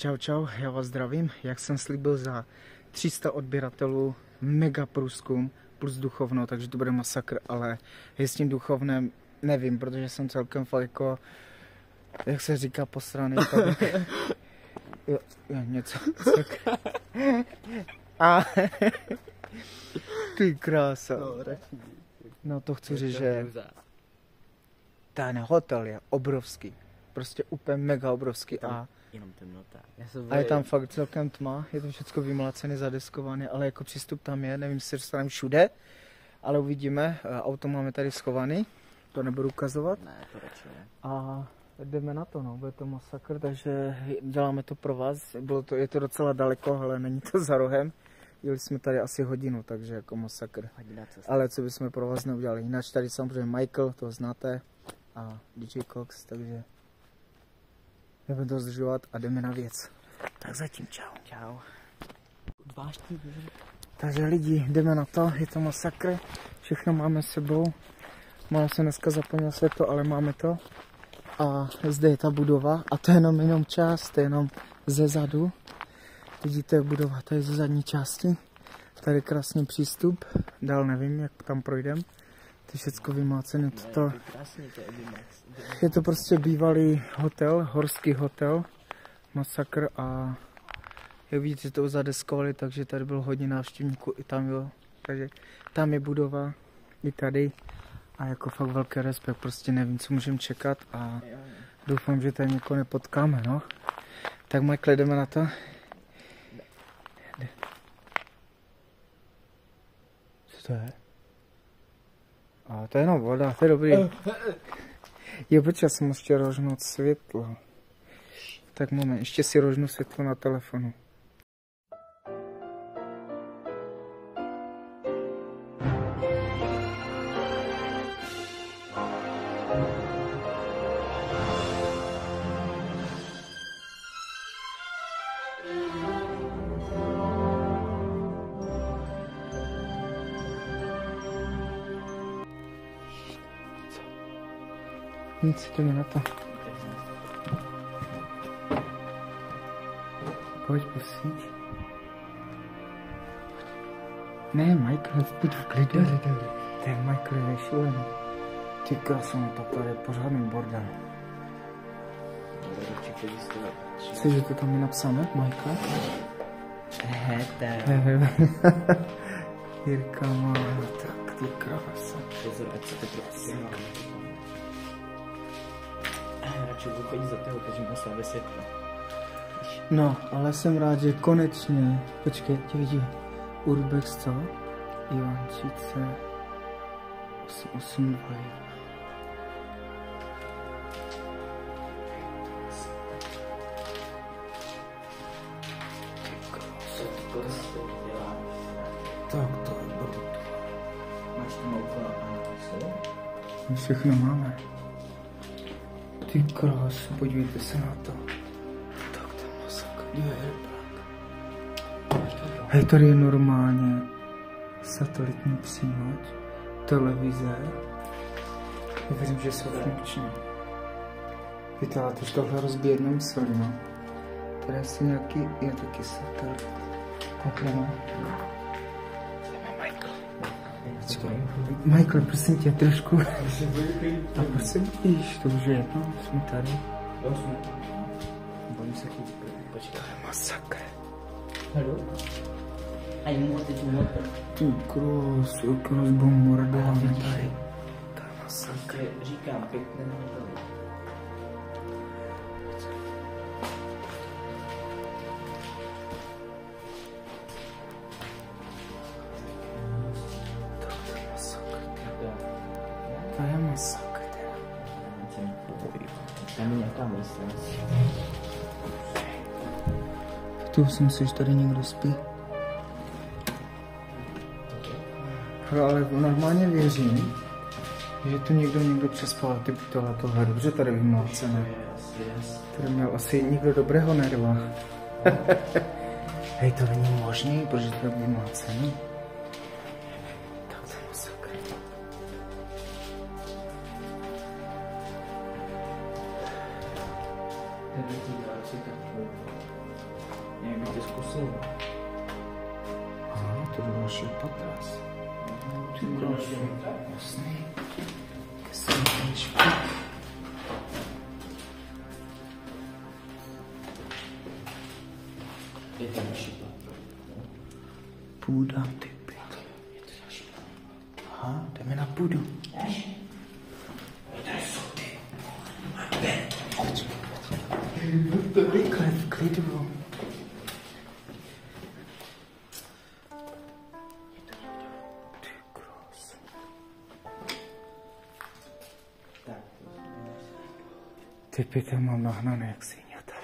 čau, čau, já vás zdravím. Jak jsem slíbil, za 300 odběratelů mega průzkum plus duchovno, takže to bude masakr, ale je s tím duchovnem nevím, protože jsem celkem fakt jako, jak se říká, posraný. Jo, něco. A ty krása. No to chci říct, že ten hotel je obrovský. Prostě úplně mega obrovský a jenom temnota. A je tam fakt celkem tma, je to všechno vymlácené, zadeskované, ale jako přístup tam je, nevím, jestli dostaneme všude, ale uvidíme, auto máme tady schovaný, to nebudu ukazovat. Ne, to radši ne. A jdeme na to, no, bude to masakr, takže děláme to pro vás, je to docela daleko, ale není to za rohem, jeli jsme tady asi hodinu, takže jako masakr. Ale co bychom pro vás neudělali, jinak tady samozřejmě Michael, toho znáte, a DJ Cox, takže nebudeme to zdržovat a jdeme na věc. Tak zatím čau. Čau. Takže lidi, jdeme na to, je to masakr, všechno máme s sebou. Mám se dneska zapomněl světlo, ale máme to. A zde je ta budova a to je jenom část, to je jenom ze zadu. Vidíte budova, to je ze zadní části. Tady je krásný přístup, dál nevím, jak tam projdem. To je všechno vymlácené. Je to prostě bývalý hotel, horský hotel, masakr a jak vidíte, to zadeskovali, takže tady bylo hodně návštěvníků i tam, jo. Takže tam je budova, i tady a jako fakt velký respekt, prostě nevím, co můžeme čekat a doufám, že tady někoho nepotkáme, no. Tak Michael, jdeme na to. Co to je? A to je jenom voda, to je dobrý. Jo, počkej, já jsem ještě rožnout světlo. Tak moment, ještě si rožnu světlo na telefonu. Nic, jdeme na to. Pojď, prosím. Ne, Michael, buď v klidu. Tak Michael je šílený. Ty krásno, to je pořádný bordel. Chceš, že to tam je napsané, Michael? Jirka má, tak ty krása. Pozor, ať se to prostě radši vychodí za toho, protože má slabé světlo. No, ale jsem rád, že konečně, počkej, tě vidí, Urbex, co? Ivančice, 882. Tak to je bruto. Máš tam okolo a všechno máme. Ty krásu, podívejte se na to. Tak to je masakr. Hej, tady je normálně satelitní přijímač, televize. Já věřím, že jsou funkční. Víte, ale teď tohle rozbíjet nemysleli, no. Tady asi nějaký, je taky satelit. Takhle, no. Michael, prosím tě, trošku. A proč se vidíš? To už je jedno, jsme tady. Bojím se chytit, počkej. To je masakr. Haló? A jim teď motor. Ty krás, jak rozbombardováme tady. To je masakr. Říkám, pěkné motor. To je masakr. Tam je nějaká místnost. Tu si myslíš, že tady někdo spí? Ale normálně věřím, že tu někdo přespal typ tohle dobře tady vymlácené. Tady měl asi někdo dobrého nerva. Hej, to není možný, protože to je vymlácený. Tak to je masakr. to do dalšího patra asi. Ty krásu, jasný. Kesemíčky. Je to další patro. Půda, ty pět. Je to další patro. Aha, jdeme na půdu. Tady jsou ty. To rychle, v klidu. Ty krásu. Ty pět mám nahnané jak svině tady.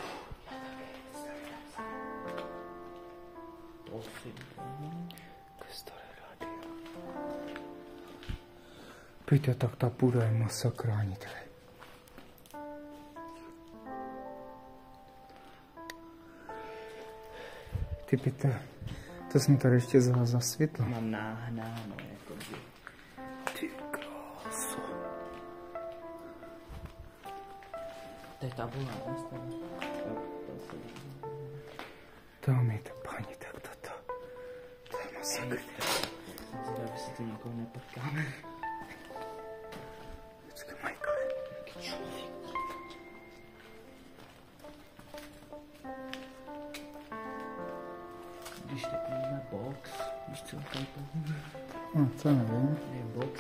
Staré rádio. Pejte, tak ta půda je masakrální tady. Ty pěte, to jsem tady ještě za světlo. Mám náhnáno, jakoby. Ty krásu. To je tabula, Tam je to, paní, tak toto. To je masakr. Zda si tu někoho nepotkáme. Počkej, Michael. Jaký člověk. Když tak máme box, víš co tady to? No, to nevím. Je box,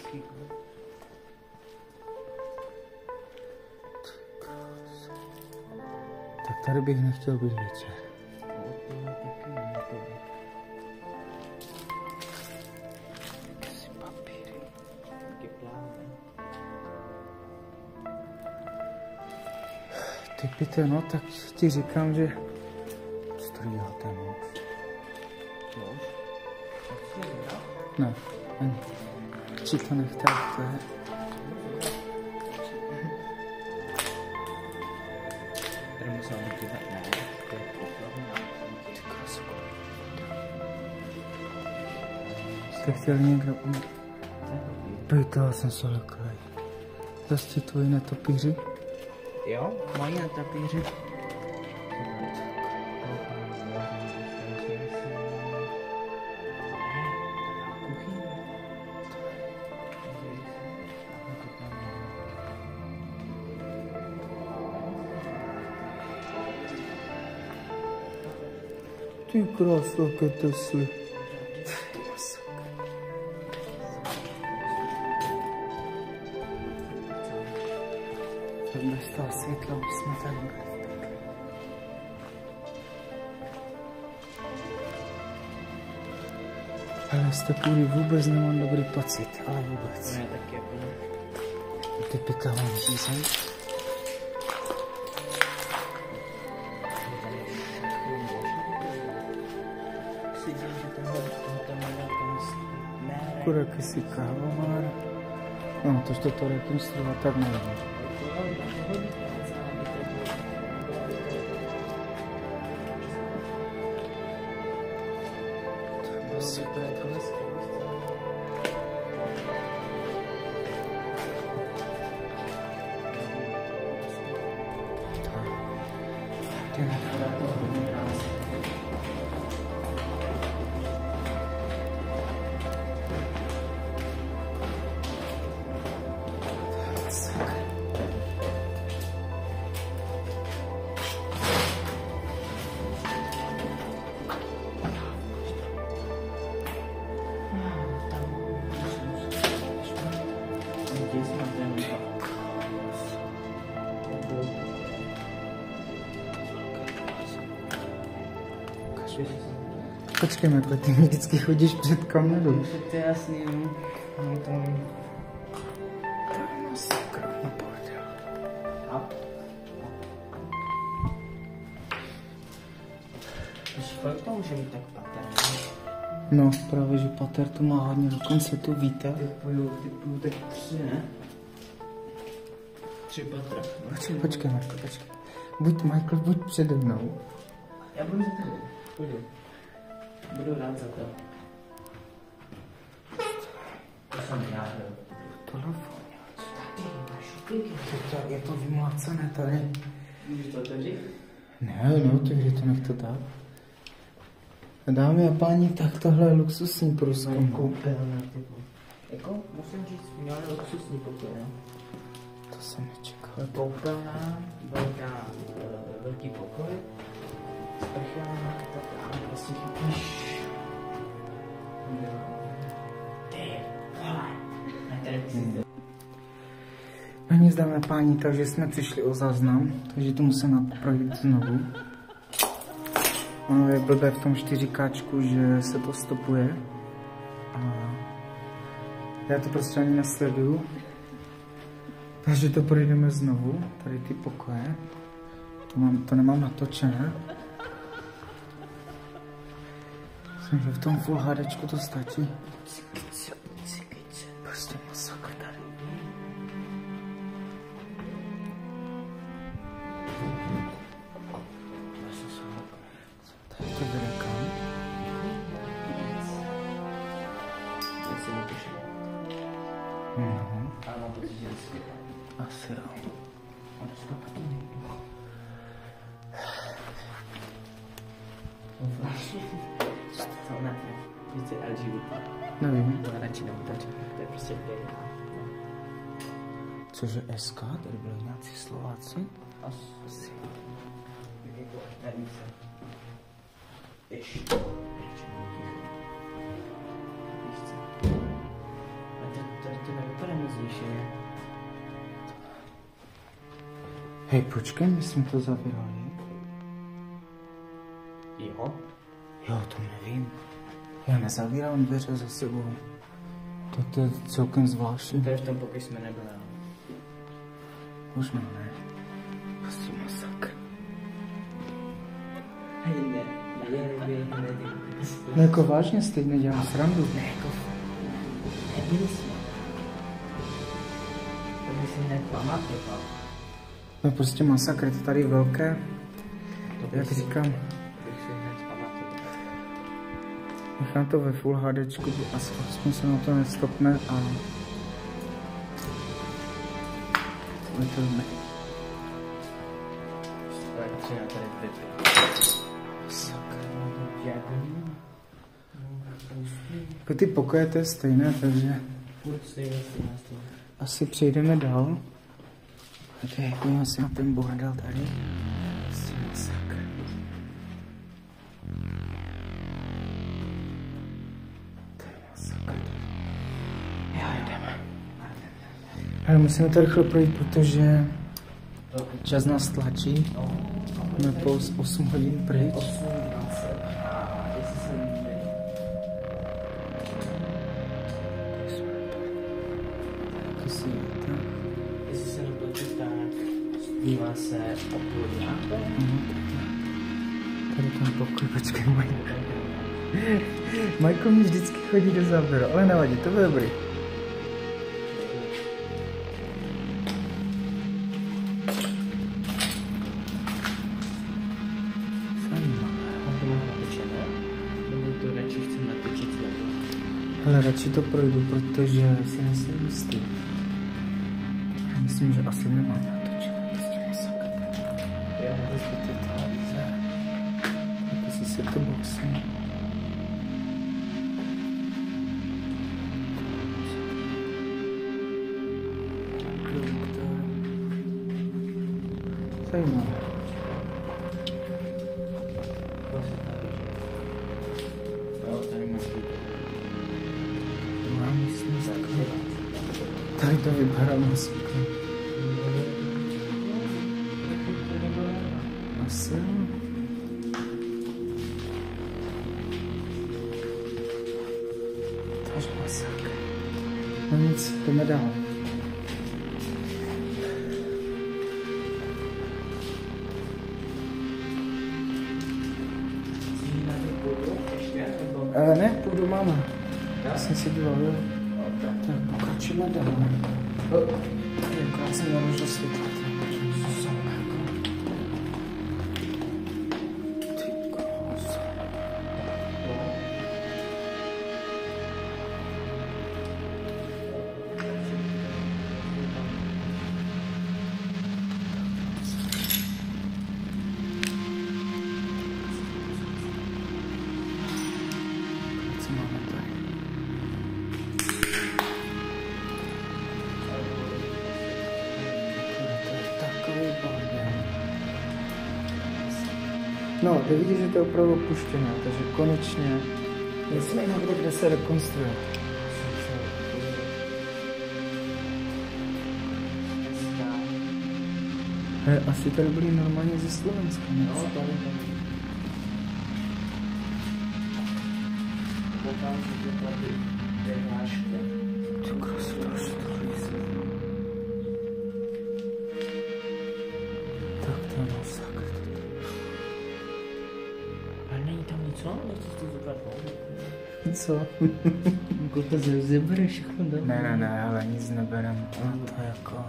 Tak tady bych nechtěl být večer. taky nepoví. Jakési papíry. Taky plány. Ty pěte, no, tak ti říkám, že... Co to děláte, no? Nož? Ne, ani. Či to nechte, to je... Tady musel být dívat, ne, to je poplavná. Ty krásu. Jste chtěli někdo umít? Pejte, já jsem se lekraj. Zase ti tvoji netopíři? Jo, mají na tapíři. Ty krásu, jaké Tesly. Tak bez toho světla už jsme tady byli. Ale z té půdy vůbec nemám dobrý pocit, ale vůbec. Ne, tak jako... Ty pěta mám řízej. Akurát jakýsi kávomár. No, tož to rekonstruovat, tak nevím. Počkej, Marko, ty mi vždycky chodíš před kamerou. To je jasný, no. No to... To je masakr, no pojď. Kolik to může mít tak pater? No, právě, že pater to má hodně, dokonce to víte. Typu tak 3, ne? 3 patra. Počkej, Marko, počkej. Buď Michael, buď přede mnou. Já budu za tebou. Půjdu. Budu rád za to. To jsem já, jo. Telefon. Je to vymlácené tady. Můžeš to otevřít? Ne, no, takže to nechte tak. Dámy a páni, tak tohle je luxusní průzkum. Koupelna, typu. Jako, musím říct, měla luxusní pokoj, no. To jsem nečekal. Koupelna, velký pokoj, sprcha, tak vlastně chytíš. Ty vole, na televizi. No nic, dámy a páni, takže jsme přišli o záznam, takže to musím projít znovu. Ono je blbé v tom 4Kčku, že se to stopuje. A já to prostě ani nesleduju. Takže to projdeme znovu, tady ty pokoje. To nemám natočené. Myslím, že v tom Full HDčku to stačí. Prostě masakr tady. Tady to vede kam? Jak se napíše? No, Ale mám pocit, že vždycky. asi jo. Ale to taky nejdu. To ne, více LGBT. Nevím. To radši neutačím, to je prostě gay. Cože SK? Tady byli nějací Slováci? Asi. Jako, nevím se. Ještě. Víš co? A tady to nevypadá moc zvýšeně. Hej, počkej, my jsme to zavírali. Jo? Jo, to nevím. Já nezavírám dveře za sebou. To je celkem zvláštní. To je v tom, pokud jsme nebyli. Možná ne. Prostě masakr. Hej, ne. No jako vážně, teď nedělám srandu. Ne, jako... Nebyli jsme. To by si hned pamatoval. No prostě masakr, je to tady velké. Jak říkám, To bych si hned pamatoval. nechám to ve Full HDčku, aspoň se na to nestopne a... Je to ne. Tak třeba tady Masakr. žádný. Jako ty pokoje to je stejné, takže Furt stejně. asi přejdeme dál. A to je jako asi na ten bordel tady. Prostě masakr. To je masakr. Já jdeme. Ale musíme to rychle projít, protože čas nás tlačí. Jsme po 8 hodin pryč. 8, 20. A jestli se líbí. Taky si jdete. Jestli se nepletu, tak dívá se o půl nějaké. Tady ten pokoj, počkej, Michael. Michael mi vždycky chodí do záběru, ale nevadí, to bude dobrý. Ale radši to projdu, protože si nejsem jistý. Já myslím, že asi nemám natočené, prostě masakr. Ty televize. Taky si setboxy. Zajímavé. Druhá místnost. Tady to vypadá moc pěkně. Asi jo. To je masakr. No nic, jdeme dál. Ne, půjdu máme. Já jsem si díval, jo. Tak pokračujeme dál. Akorát jsem naložil světla. Ty krása. No, to vidíš, že to je opravdu opuštěné, takže konečně jsme někde, kde se rekonstruuje. Asi tady byli normálně ze Slovenska, ne? No, tady. Koukám, že to tady vyhlášky. Co krasu, to už to víc. Tak to je masakr. Ale není tam nic, co? Nechci to zobrat. Co? Jako to zebereš všechno, ne? Ne, ale nic neberem. A to jako...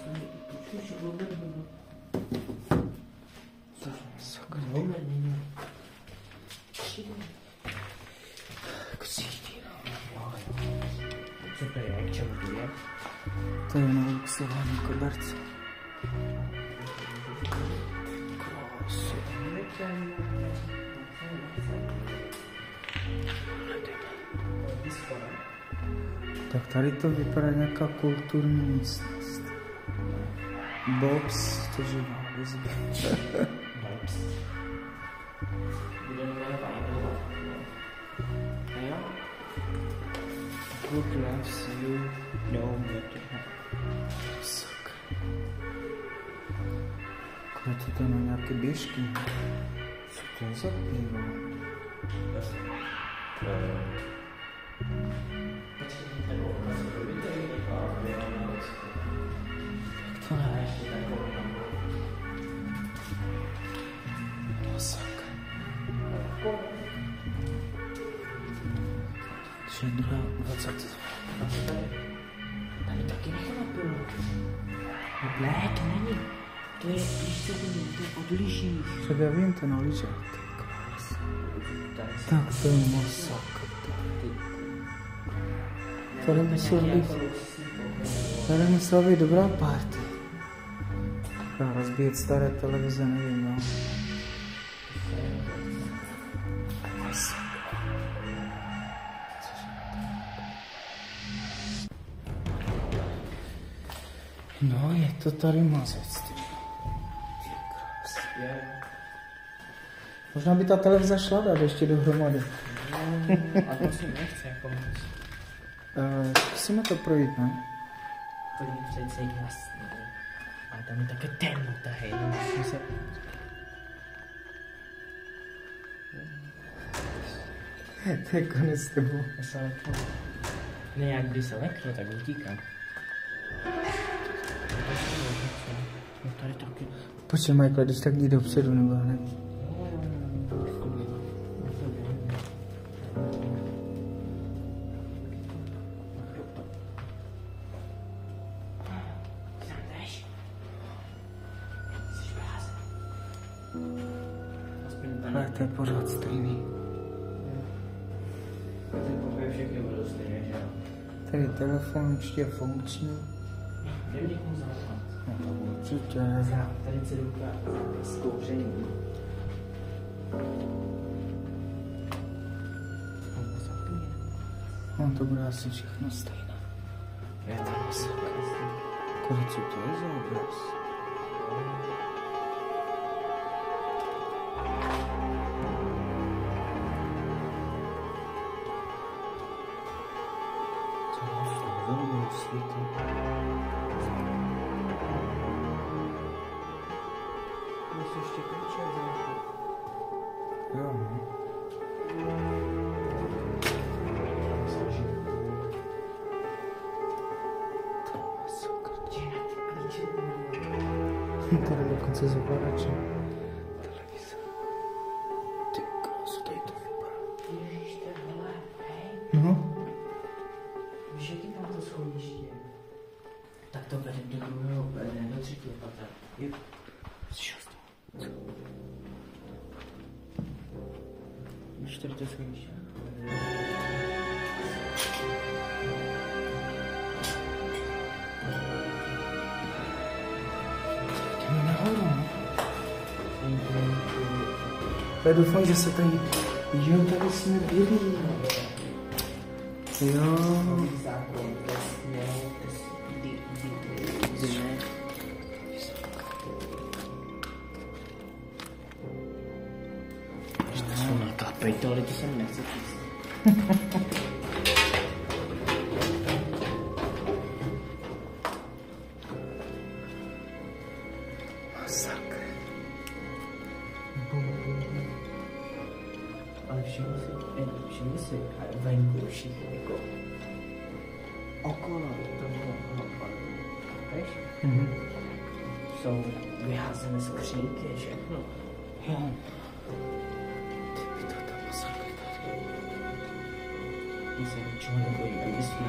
Sakra. Co to je? K čemu to je? To je na luxování koberce. Krásy. Tak tady to vypadá nějaká kulturní místnost. Bobs, to živá výzvy. Bobs. Budeme jmenovat. A jo? Good loves you, no matter. Sakra. Kolik to je na nějaké běžky? Co to je za pivo? Tak to ne. Masakr. Šedra 20. Tady taky nechápu. Ne, to není. To je, když to je od lyžích. Však já vím, to na lyžách. Ty krás. Tak to je masakr. Tady musela být dobrá party. A rozbíjet staré televize, nevím, no. No, je to tady mazec, ty. Možná by ta televize šla dát ještě dohromady. A to si nechce, jako moc. Musíme to projít, ne? Pojď přece jasně. Ale tam je také temnota, hej, no musím se... To je konec s tebou. Já se leknu. Ne, jak když se leknu, tak utíkám. No tady taky. Počkej, Michael, když tak jdi dopředu, nebo hned. Ale to je pořád stejný. Všechny budou stejné, že jo? Tady telefon určitě je funkční. Jdem někomu zavolat. No to určitě. Tady cedulka s kouřením. No to bude asi všechno stejné. Je to masakr. Kolik co to je za obraz? Velmi světlo. Musíš ještě klíče vzít. Jo, no. Tady dokonce zavladače. Televize. Ty krásu, tady to vypadá. Ježiš, to je vole, hej. No. Víš, jaký tam to schodiště? Tak to vede do druhého, ne, do třetího patra. Jo. Co? Víš, tady to schodiště? Jdeme nahoru, no. Já doufám, že se tady... Jo, tady jsme byli. Jo. Zákon, dne. fritoli, to jsem nechci číst. Ale všimni si, venku všichni jako okolo toho parku, chápeš? Jsou vyházené skřínky, všechno. Jo. Ty by to masakr tady. My se ničeho nebojíme, my jsme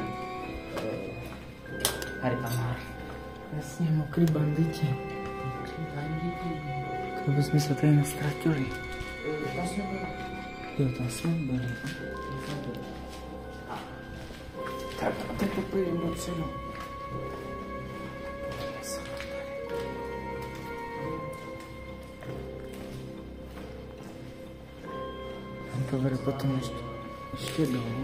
Harry a Mark. Jasně, mokrý banditi. Kdyby jsme se tady nestratili. Tam jsme byli. Jo, tam jsme byli. Tak, teď to půjdeme dopředu. Tam to vede potom ještě dolů.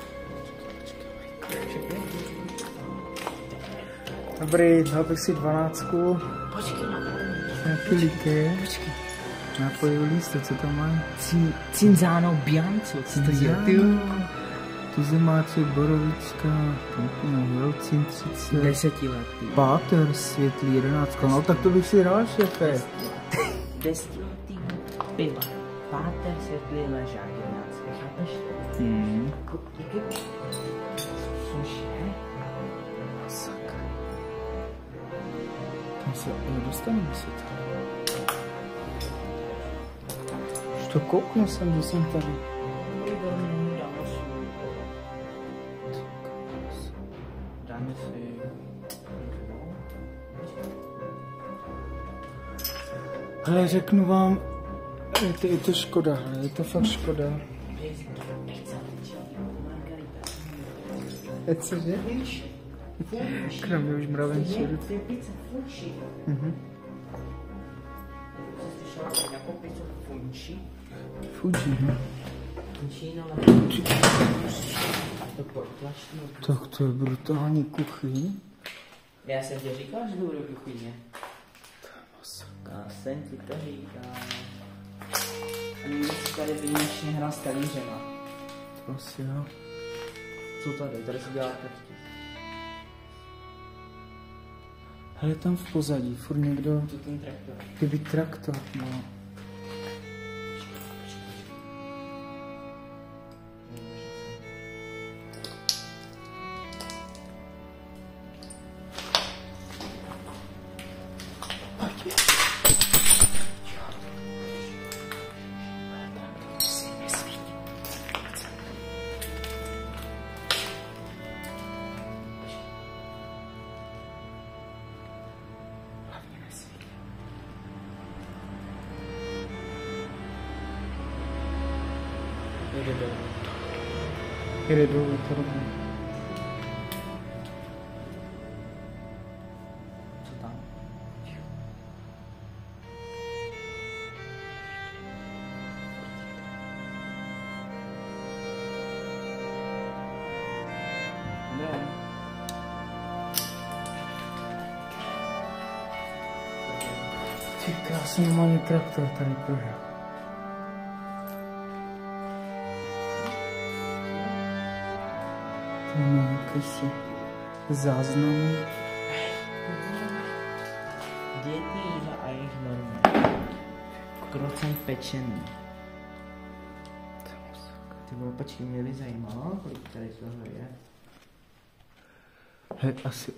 Dobrý, dal bych si 12. Počkej, Nějaký líky. počkej. Nápojů lísty, co tam mají? Cinzano Bianco, co to je? Tuzemáček, borovička, velcincice, 10 letý. páter světlý, 11. No tak to bych si dal, šefe. 10 letý piva. Páter světlý ležák 11. Chápeš? Jaký? Cože? Sakra. Tam se nedostaneme se tady. Už to kouknu jsem, že jsem tady. Dáme si... Ale řeknu vám, je to škoda, je to fakt škoda. Cože? Kromě už mravenčí. To je pizza Funči. Jsi slyšela nějakou pizzu Funči? Fuji, no. Funčino, to potlačno. Tak to je brutální kuchyň. Já jsem ti říkal, že jdu do kuchyně. Já jsem ti to říkal. A někdo si tady výjimečně hrál s talířema. To asi jo. Co tady? Tady se dělá krefty. Hele, tam v pozadí, furt někdo, Co ten traktor? kdyby traktor, no. Jde dolů, to dobrý. Co tam? Ne. Ty krásný, normálně traktor tady projel. To má jakýsi záznam. Dietní jídla a jejich normy. Krocen pečený. Ty vole, počkej, mě by zajímalo, kolik tady toho je. Hej, asi...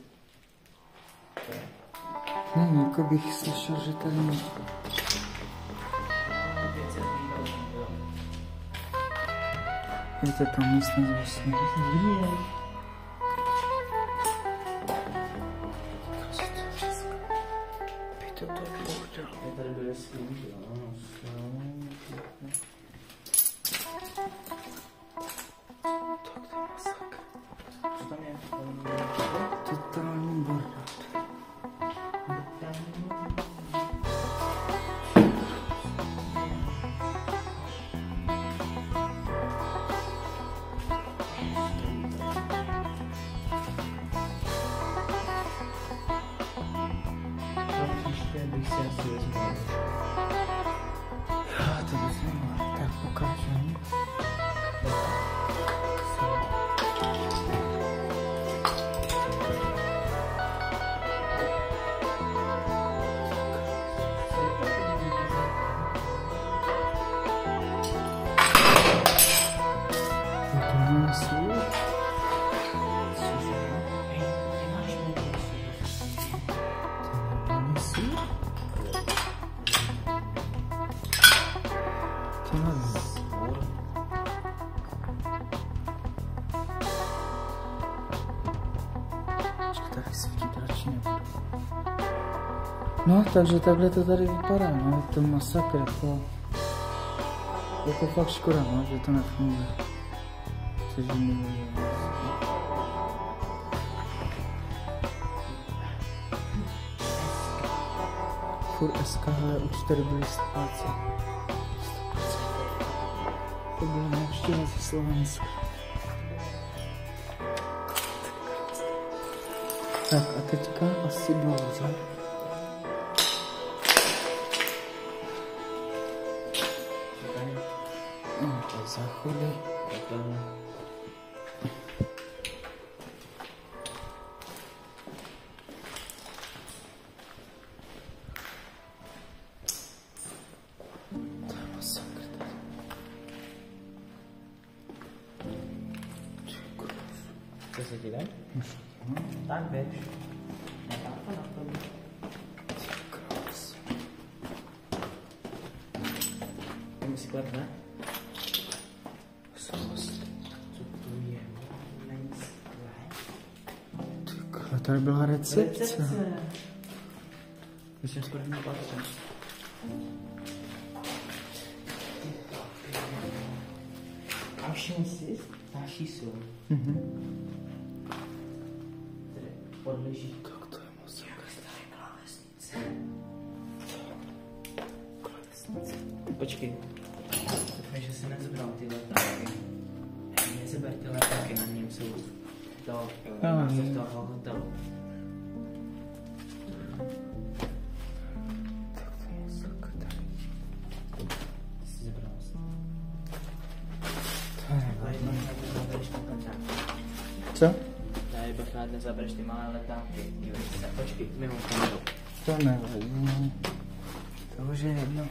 Ne, jako bych slyšel, že tady... Je to tam místnost vlastně. Tady bude slíž, Tak to je masakr. co tam je? Totální bordel. Bych si asi vezmu. Já to bych nemohl. Tak ukážu. Svítí radši nebudu. No, takže takhle to tady vypadá, no, je to masakr, jako fakt škoda, no, že to nefunguje. Což nevím. Furt SK, ale už tady byli stráci. To byla návštěva ze Slovenska. Tak a teďka asi blouza. No, to je záchody. To je masakr tady. Co se ti jde? Tak běž. Nechápu na tom. Krás. Jdeme si klepne. Co to je? Tyhle, tady byla recepce. Myslím, že první patře. A všimni si, další jsou. Tady podleží. Tak to je masakr. Jak staré klávesnice. Počkej. Doufám, že jsi nezbral ty letáky. Nezeber ty letáky, na něm jsou to název toho hotelu. Tak to je masakr tady. Ty jsi zebral. To je A jednou nezabereš ty letáky. co? Tady bych nezabereš ty malé letáky. Počkej, mimo kameru. To nevadí. To už je jedno.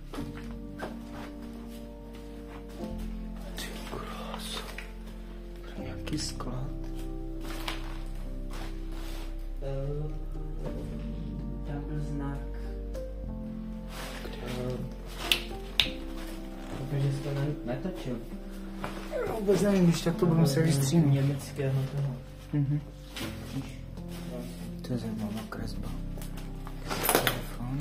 Ty krásu. Nějaký sklad. Tam byl znak. Protože jsi to netočil. Já vůbec nevím, když tak to budu muset vystříhnout. Německého toho. To je zajímavá kresba. Telefon.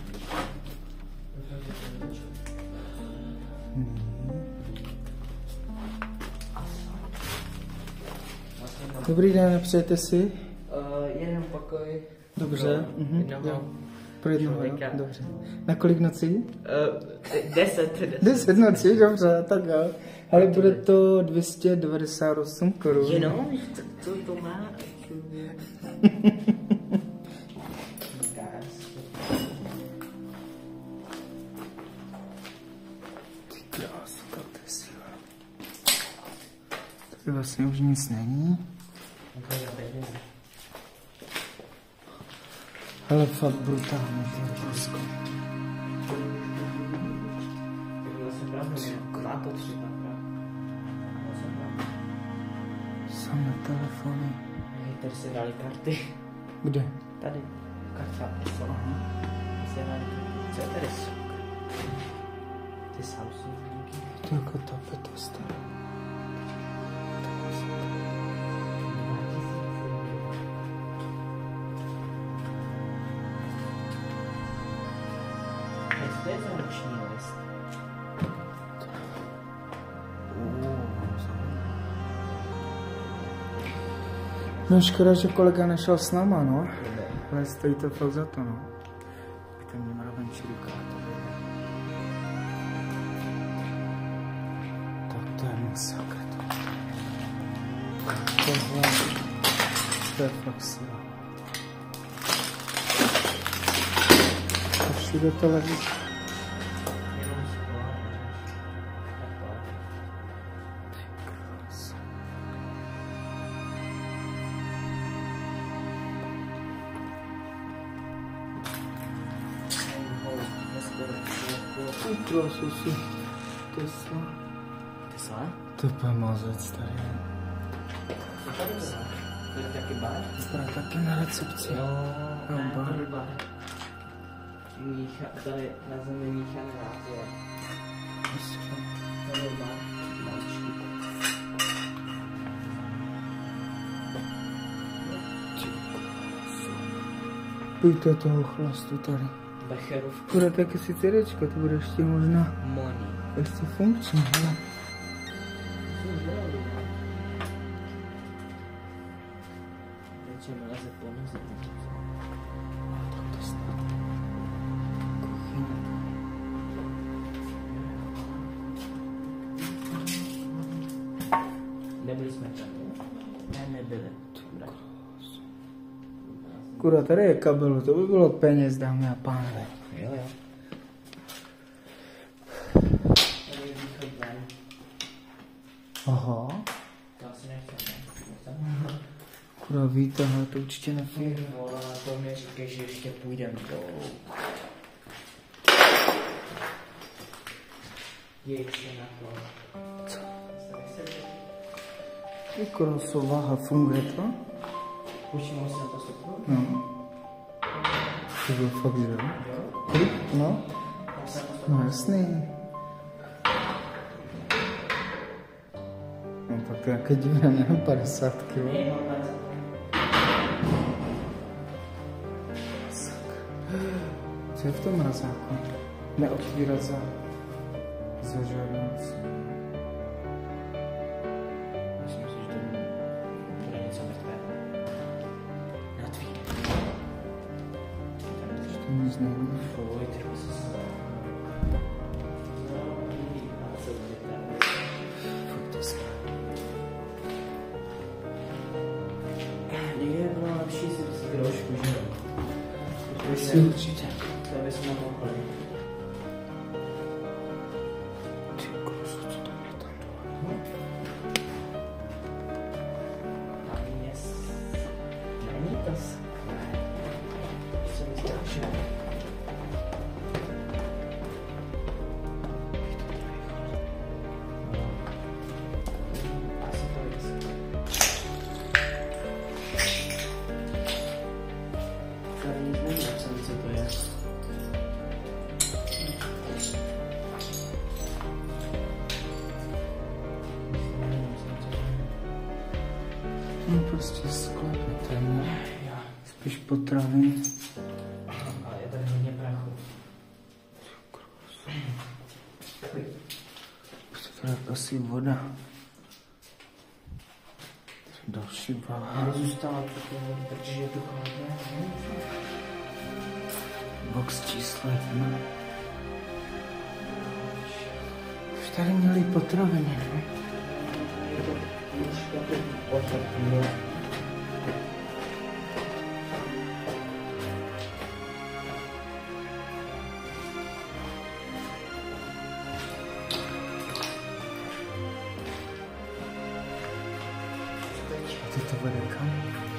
Dobrý den, přejete si? Jeden pokoj. Dobře. Jednoho. Pro jednoho, člověka. jo? Dobře. Na kolik nocí? 10. 10 nocí, dobře, tak jo. Ale bude to 298 korun. Jenom? Co to má? Ty krásu, to je síla. Tady vlastně už nic není. Ale fakt brutálně, to je Polsko. Samé telefony. Tady se dali karty. Kde? Tady. Karta ESO. Se dali karty. Co je tady? Ty Samsungy. To jako tapeta stará. Co to je za roční list? No škoda, že kolega nešel s náma, no. Ale stojí to fakt za to, no. Ten mě mravenčí rukáto. Tak to je masakr. To je fakt síla. A všude televize. Jenom schválně. Krásu si. Tesla. Tesla? To je úplně mazec tady. To je taky bar? Vypadá taky na recepci. Jo, ne, bar. Tady na zemi míchané nápoje. To je bar. Maličký. Pijte toho chlastu tady. Becherovku. Bude taky si CDčko, to bude ještě možná ještě funkční, hele. Teď mi leze po noze. Tak to snad. Kuchyně. Nebyli jsme tam, ne? Ne, nebyli. Kurva, tady je kabelu, to by bylo peněz, dámy a pánové. Jo. Tady je východ ven. Aha. To asi nechceme. Kurva, výtah, ale to určitě nefunguje. Vole, to mi říkej, že ještě půjdem dolů. Ještě na to. Co? Kurva, váha, funguje to? Počímal si na to světlo? No. To bylo fakt, že jo? Kolik? No? No jasný. No tak to nějaké divné, ne? 50 kg. Co je v tom mrazáku? Neotvírat za žádnou. Myslím si, že to je něco mrtvého. Natvír. To nic není. Fuj, ty se Fakt to jsme. Někde bylo lepší si vzít trošku, že jo? Jestli určitě. To bychom mohli. Ty krusu, co to je tam dole? Tam je... Není to skvělé. Co mi strašilo? Asi to je. Tady nic není napsané, co to je. No prostě sklep, ten spíš potraviny. Ale je tady hodně prachu. To je asi voda. Další váha. Nezůstala to, protože je to chladné. Box číslo 1. Už tady měli potraviny, ne? A ty to vede kam?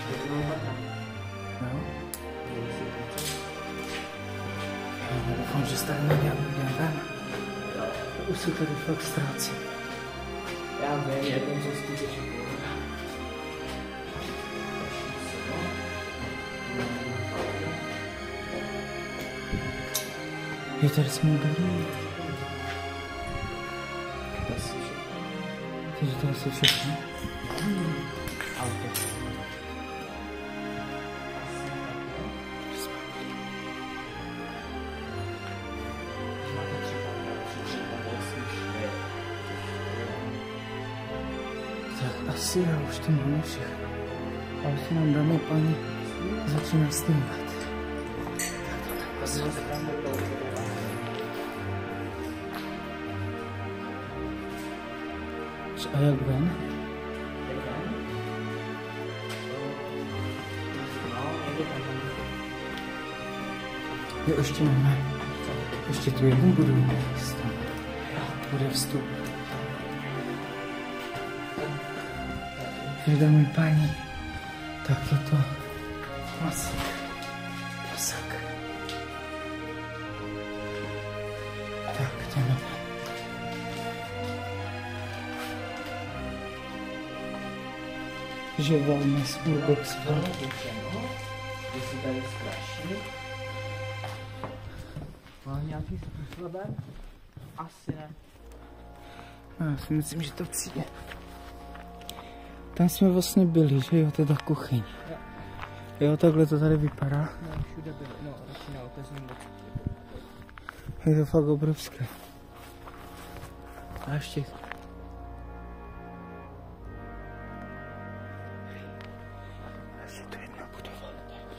Jo? Já doufám, že se tady nedělám ven. Už se tady fakt ztrácí. Já vím, jak on se skutečně. Je tady jsme byli. Takže to asi všechno. Auto. Tak asi já už to máme všechno. A už se nám, dámy a páni, začíná snímat. A jak ven? Jo, ještě máme. Ještě tu jednu budu. Bude vstup. Dámy a páni, tak je to masakr. Tak, jdeme. Že wellness Urbex World. Jestli tady zkraší. Má nějaký způsobem? Asi ne. Já si myslím, že to přijde. Tam jsme vlastně byli, že jo, to je ta kuchyň. Jo, takhle to tady vypadá. No, všude byly, no, radši na otevřeném bočku. Je to fakt obrovské. A ještě... Ještě tu jedna budova.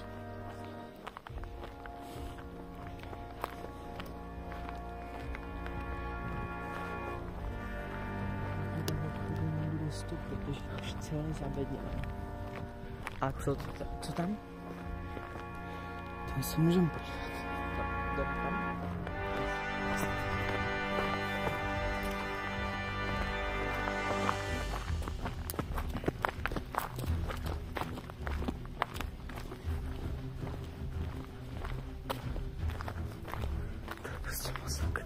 Protože už celé zabedněné. A co tam? Tam se můžeme podívat. Jdem tam? To je prostě masakr.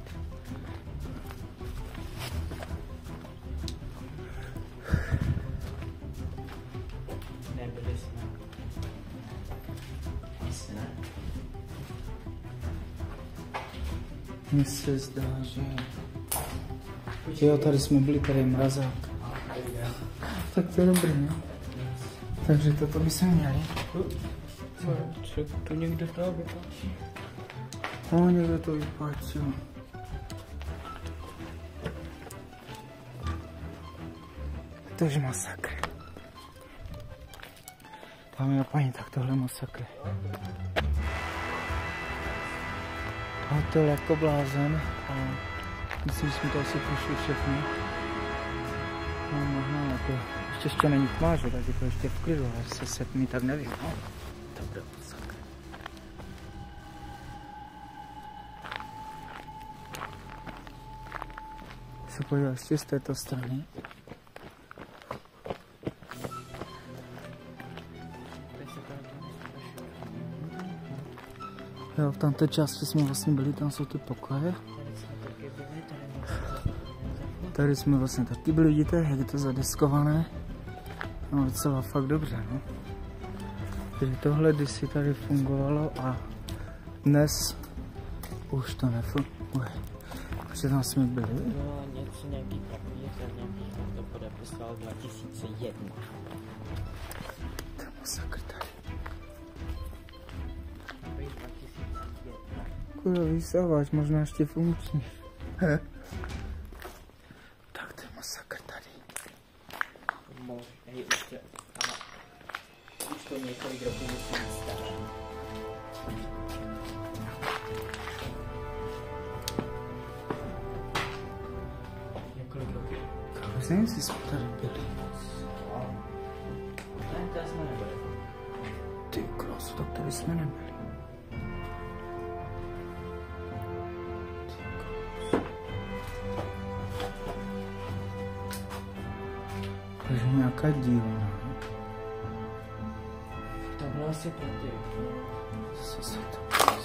Nebyli jsme. Asi ne. Mně se zdá, že... Jo, tady jsme byli, tady je mrazák. Tak to je dobrý, ne? Takže toto by se měli. Co tu někdo toho vypáčí? No, někdo to vypáčil. To je masakr. Dámy a paní, tak tohle je masakr. Hotel jako blázen a myslím, že jsme to asi prošli všechno. No, možná jako, ještě není tma, že, tak je to ještě v klidu, ale se setmí, tak nevím. No, to bude masakr. Se podívat ještě z této strany. Jo, v tamté části jsme vlastně byli, tam jsou ty pokoje. Tady jsme vlastně taky byli, vidíte, jak je to zadeskované. No docela fakt dobře, no. Takže tohle kdysi tady fungovalo a dnes už to nefunguje. Takže tam jsme byli. No, něco nějaký papír, nějaký to podepisoval 2001. To je masakr tady. Kurva, vysáváš, možná ještě funkční. Tak to je masakr tady. Hej, už to několik roků musí být staré. Několik roků. Už nevím, jestli jsme tady byli. Ne, tady jsme nebyli. Ty krásu, tak tady jsme nebyli. Takže nějaká dílna. Tohle asi pro ty. Co se to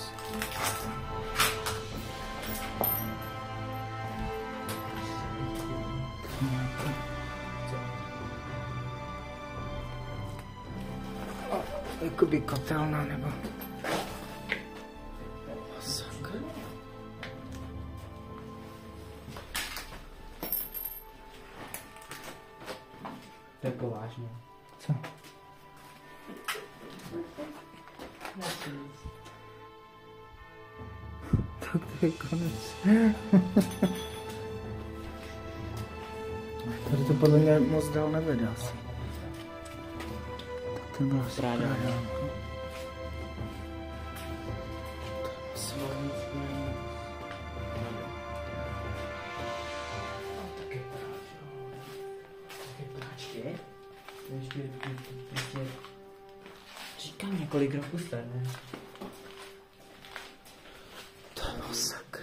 jakoby kotelna nebo... Masakr. Jako vážně. Co? Tak to je konec. Tady to podle mě moc dál nevede asi. Tak to bylo asi správně. Říkám několik roků staré. To je masakr.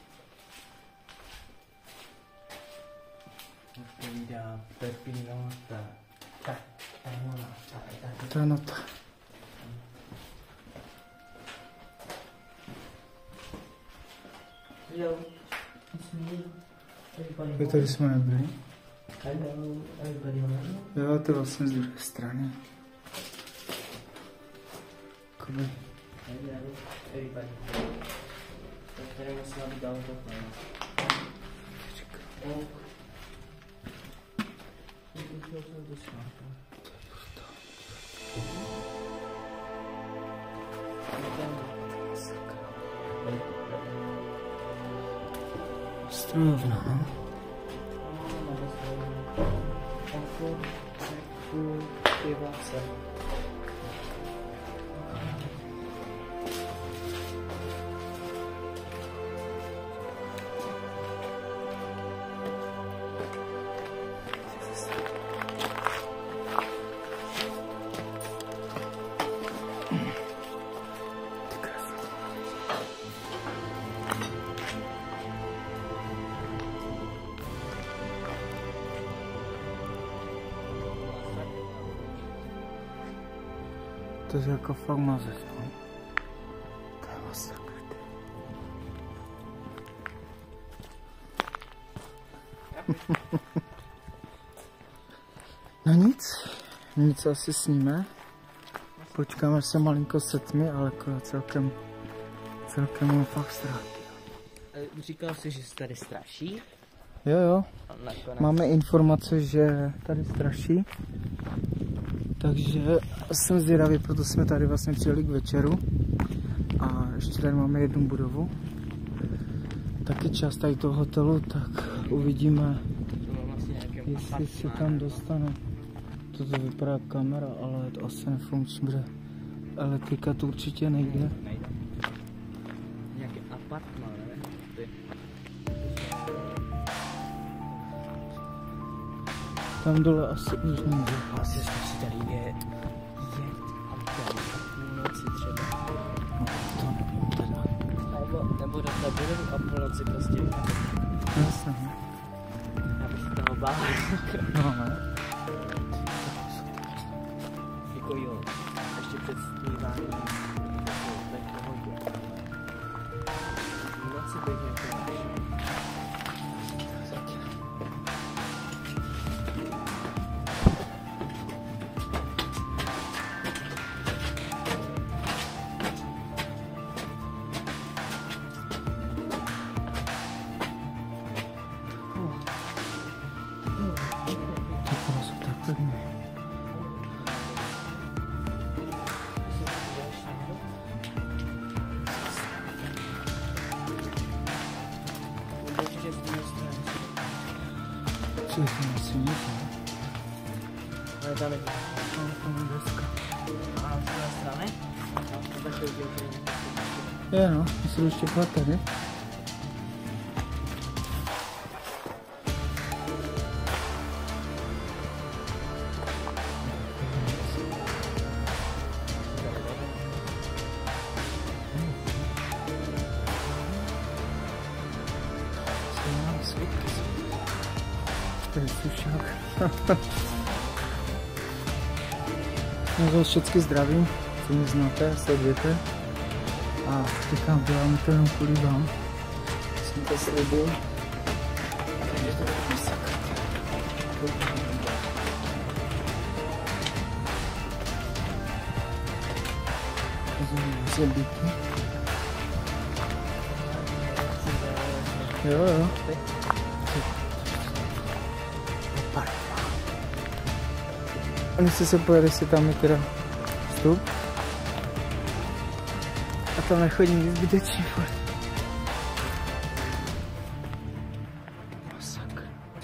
Odpovídá Pepinota. To je nota. Hello. Jo, tady jsme nebyli. Hello, everybody. Jo, to je vlastně z druhé strany. Koby. Hello, everybody. Tak tady musela být dál to plné. strojovna, no? To je jako fakt mazec, no. To je masakr. No nic asi sníme. Počkáme, až se malinko setmi, ale jako celkem mám fakt strach. Říkal jsi, že se tady straší? Jo. Máme informace, že tady straší. Takže jsem zvědavý, proto jsme tady vlastně přijeli k večeru. A ještě tady máme jednu budovu. Taky část tady toho hotelu, tak uvidíme, jestli se tam dostane. Toto vypadá jako kamera, ale to asi nefunkční, protože elektrika tu určitě nejde. Nějaký apartman, ne? Tam dole asi už nejde. Asi jsme si tady jet autem a půlnoci třeba. No, to nevím teda. Nebo do té budovu a půlnoci prostě. Jasně. Já bych se toho bál. No, ne. Jako jo, ještě před sníváním. Půlnoci bych nějakou našel. Ale tam je deska. a z té strany? Je no, musím ještě pát tady. To je sušák. Já vás všechny zdravím, co mě znáte, sledujete. A říkám, dělám to jenom kvůli vám. Jsem to slibil. Je to takový sakra. Zebíky. Jo. A nechci se pojet, jestli tam je teda vstup. A tam nechodím nic zbytečný furt. Masakr.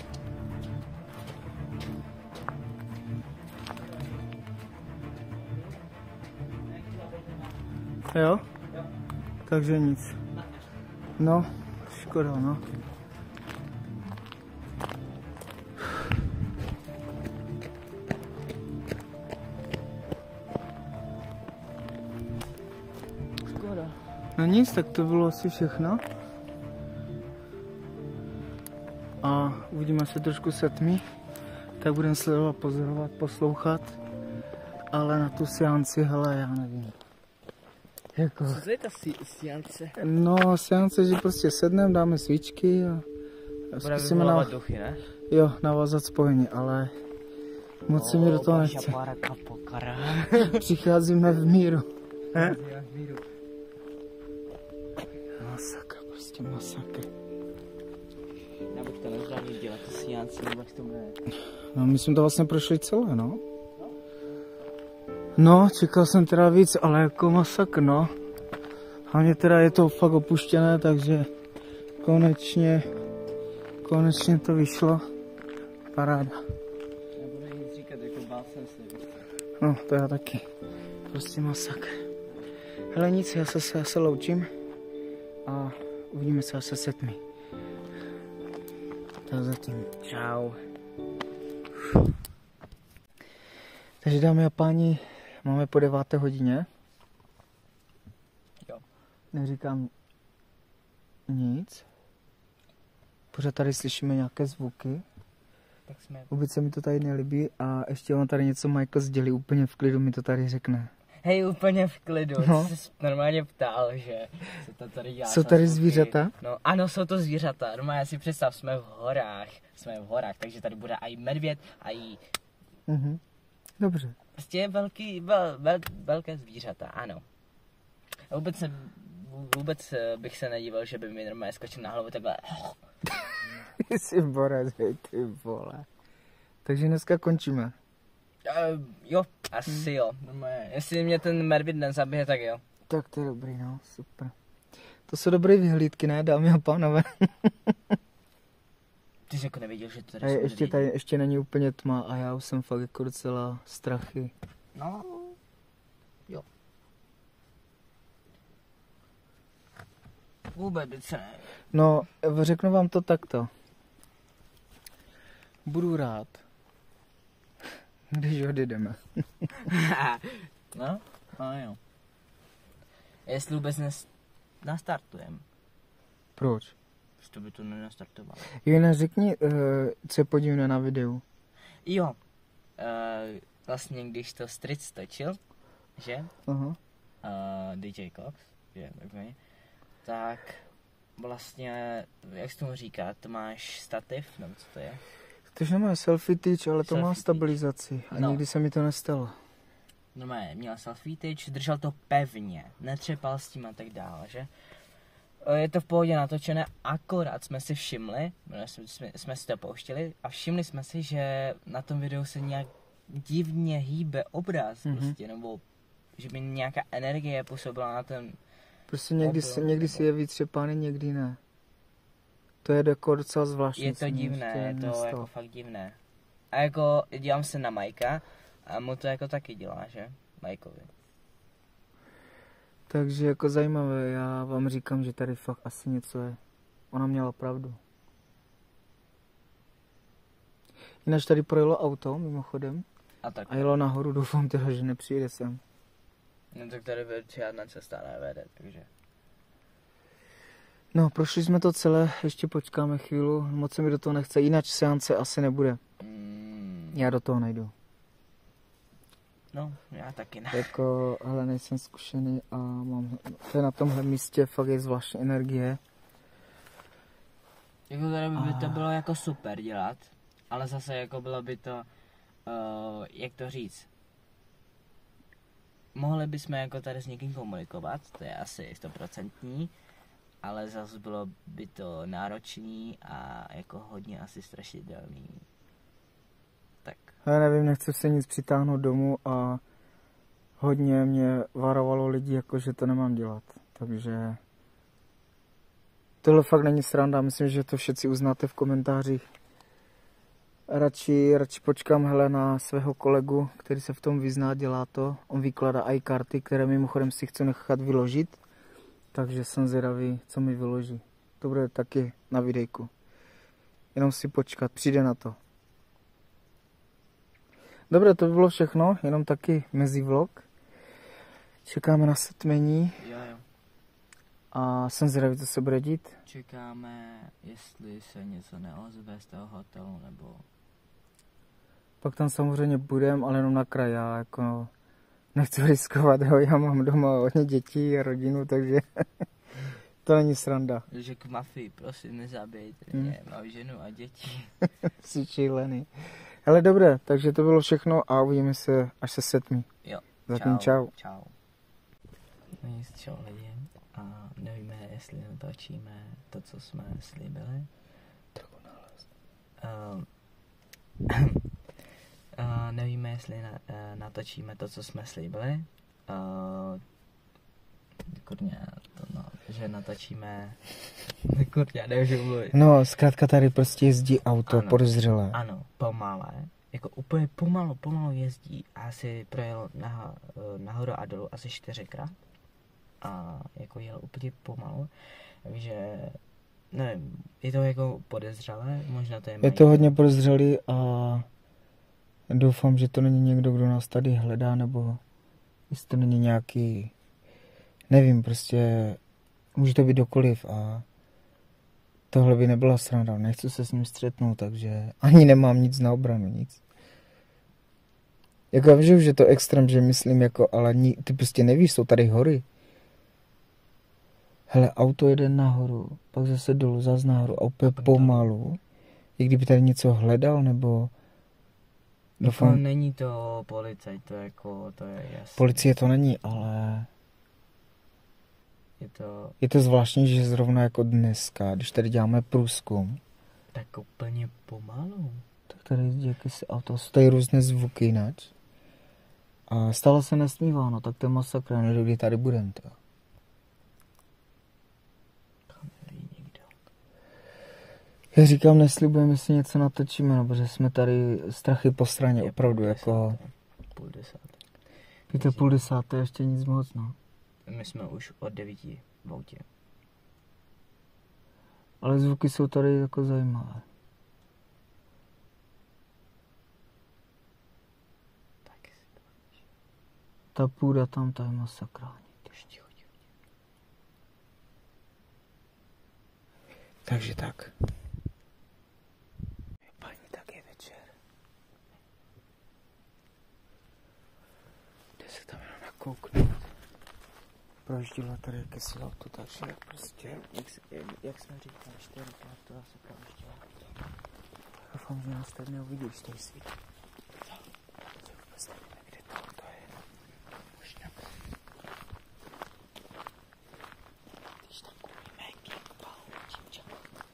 Jo? Takže nic. No, škoda, no. No nic, tak to bylo asi všechno. A uvidíme, se trošku setmí. Tak budeme sledovat, pozorovat, poslouchat. Ale na tu seanci, hele, já nevím. Jako... Co je ta seance? No, seance, že prostě sedneme, dáme svíčky a zkusíme duchy, ne? Jo, navázat spojení, ale moc se mi do toho nechce. Přicházíme v míru. Masakr, prostě masakr. Já bych to nezdal dělat tu seanci, nebo jak to jmenuje. No, my jsme to vlastně prošli celé, no. No, čekal jsem teda víc, ale jako masakr, no. Hlavně teda je to fakt opuštěné, takže konečně Konečně to vyšlo. Paráda. Nebudu nic říkat, jako bál jsem se. No, to já taky. Prostě masakr. Hele nic, já se loučím. A uvidíme se asi se tmy. Tak zatím. Čau. Takže dámy a páni, máme po 9. hodině. Jo. Neříkám nic. Pořád tady slyšíme nějaké zvuky. Tak jsme... Vůbec se mi to tady nelíbí a ještě on tady něco Michael sdělí, úplně v klidu mi to tady řekne. Hej, úplně v klidu, No. jsi normálně ptal, že se to tady dělá. Jsou tady zvířata? No ano, jsou to zvířata, normálně si představ, jsme v horách, takže tady bude i medvěd, i... Dobře. Prostě velké zvířata, ano. A vůbec bych se nedíval, že by mi normálně skočil na hlavu takhle. Jsi borec, hej, ty vole. Takže dneska končíme. Jo, asi jo. Normálně. Jestli mě ten medvěd nezabije, tak jo. Tak to je dobrý, no, super. To jsou dobré vyhlídky, ne, dámy a pánové? Ty jsi jako nevěděl, že to tady jsou tady ještě není úplně tma a já už jsem fakt jako docela strachy. No, jo. Vůbec by se ne. No, řeknu vám to takto. Budu rád, když odjedeme. No jo. Jestli vůbec nastartujeme. Proč? To by to nenastartoval. Jinak řekni, co je podivné na videu. Jo. Vlastně když to Stric točil, že? Aha. DJ Cox, že takový, tak vlastně, jak se tomu říká, to máš stativ, nebo co to je? To nemá selfie tyč, ale to má Selfie stabilizaci a No. nikdy se mi to nestalo. Normálně, měl selfie tyč, držel to pevně, netřepal s tím a tak dále, že? Je to v pohodě natočené, akorát jsme si všimli, jsme si to pouštěli a všimli jsme si, že na tom videu se nějak divně hýbe obraz, prostě, nebo že by nějaká energie působila na ten... Prostě někdy si je víc třepány, někdy ne. To je jako docela zvláštní. Je to divné, je to jako fakt divné. A jako dívám se na Majka a mu to jako taky dělá, že? Majkovi. Takže jako zajímavé, já vám říkám, že tady fakt asi něco je. Ona měla pravdu. Jinak tady projelo auto, mimochodem. Tak. A jelo nahoru, doufám teda, že nepřijde sem. No tak tady žádná cesta nevede, takže... No, prošli jsme to celé, ještě počkáme chvíli, moc se mi do toho nechce, jinak seance asi nebude. Já do toho nejdu. No, já taky ne. Jako, hele, nejsem zkušený a mám, to je na tomhle místě fakt je zvláštní energie. Jako tady by to bylo jako super dělat, ale zase jako bylo by to, jak to říct, mohli bychom jako tady s někým komunikovat, to je asi 100%, ale zase bylo by to náročný a jako hodně asi strašidelný. Tak. Já nevím, nechci si nic přitáhnout domů a hodně mě varovalo lidi, jako že to nemám dělat, takže tohle fakt není sranda, myslím, že to všetci uznáte v komentářích. Radši počkám hele na svého kolegu, který se v tom vyzná, dělá to. On vykládá i karty, které mimochodem si chci nechat vyložit, takže jsem zvědavý, co mi vyloží. To bude taky na videjku. Jenom si počkat, přijde na to. Dobré, to by bylo všechno, jenom taky mezi vlog. Čekáme na setmení. Jo. A jsem zvědavý, co se bude dít. Čekáme, jestli se něco neozve z toho hotelu, nebo... Pak tam samozřejmě budem, ale jenom na kraj. Já jako nechci riskovat, jo. Já mám doma hodně dětí a rodinu, takže to není sranda. Takže k mafii, prosím, nezabijte mě, mám ženu a děti. Jsi šílený. Hele, dobré, takže to bylo všechno a uvidíme se, až se setmí. Jo. Zatím čau. Čau. No nic, čau lidi. A nevíme, jestli natočíme to, co jsme slíbili. Nevíme, jestli natočíme to, co jsme slíbili. Kurně, to no. že natočíme, kurť, já nevím, mluvit. No, zkrátka tady prostě jezdí auto Ano. podezřelé. Ano, pomalé, jako úplně pomalu jezdí a asi projel nahoru a dolů asi 4krát a jako jel úplně pomalu, takže nevím, je to jako podezřelé, možná to je Je to hodně podezřelý a doufám, že to není někdo, kdo nás tady hledá, nebo jestli to není nějaký, nevím, prostě může to být kdokoliv a tohle by nebyla sranda, nechci se s ním střetnout, takže ani nemám nic na obranu, nic. Jako já vím, že to je extrém, že myslím jako, ale ty prostě nevíš, jsou tady hory. Hele, auto jede nahoru, pak zase dolů, zase nahoru a úplně pomalu. I kdyby tady něco hledal, nebo... Doufám, jako není to policajt, to je jasné. Policie to není, ale... Je to zvláštní, že zrovna jako dneska, když tady děláme průzkum... Tak úplně pomalu. Tak tady jezdí jakési auto, jsou tady různé zvuky jinak. A stále se nesmívá, no tak to je masakr, nevím, kdy tady budeme, to. Já říkám, neslibujeme, si něco natočíme, no, protože jsme tady strachy po straně, opravdu, jako... 9:30. Je to 9:30, ještě nic moc, no. My jsme už od 9 v autě. Ale zvuky jsou tady jako zajímavé. Ta půda tam, ta je masakrální. Takže tak. Paní, tak je večer. Jde se tam jenom nakouknout. Projížděla tady jakési auto, takže prostě, jak jsme říkali, 4krát to zase projížděla. Doufám, že nás tady neuvidí, když tady svítí. Co vůbec nevíme, kde to auto je. Možná. Když tam koupíme King Činča.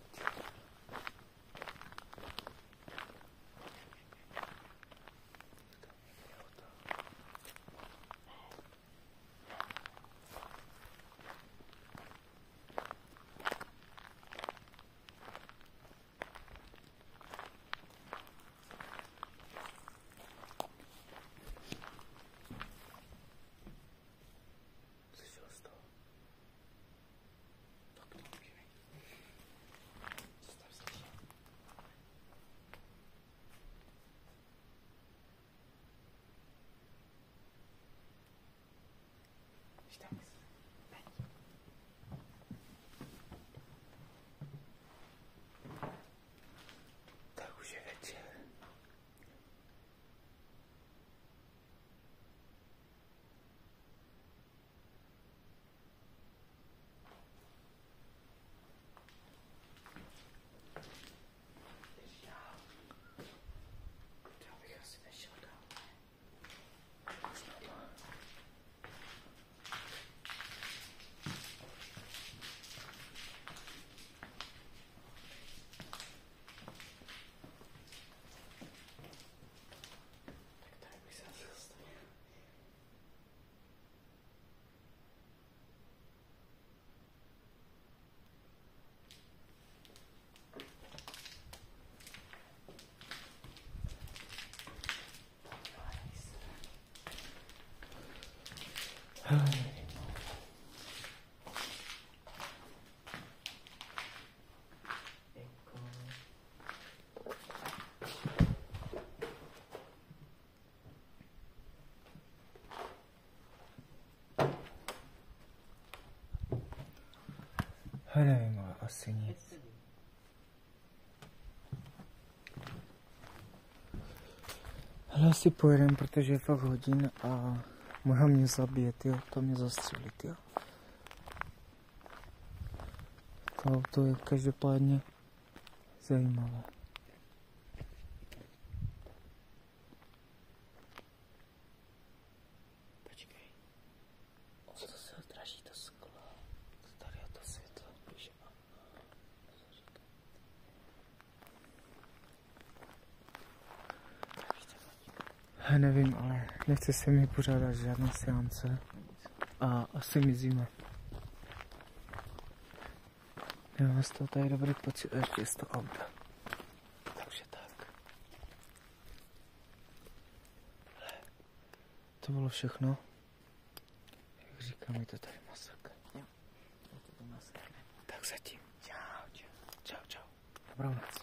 Tak už je večer. Já bych asi nešel dál. Nevím, ale asi nic. Ale asi pojedem, protože je fakt hodin a mohla mě zabít, jo, to mě zastřelit, jo. To auto je každopádně zajímavé. Počkej. Co to se odráží to sklo? Tady je to světlo. Nevím, ale nechce se mi pořádat žádné seance a asi mizíme. Mám z toho tady dobrý pocit, ještě je to auto. Takže tak. To bylo všechno. Jak říkám, je to tady masakr. Jo, je to masakr. Tak zatím. Čau. Dobrou noc.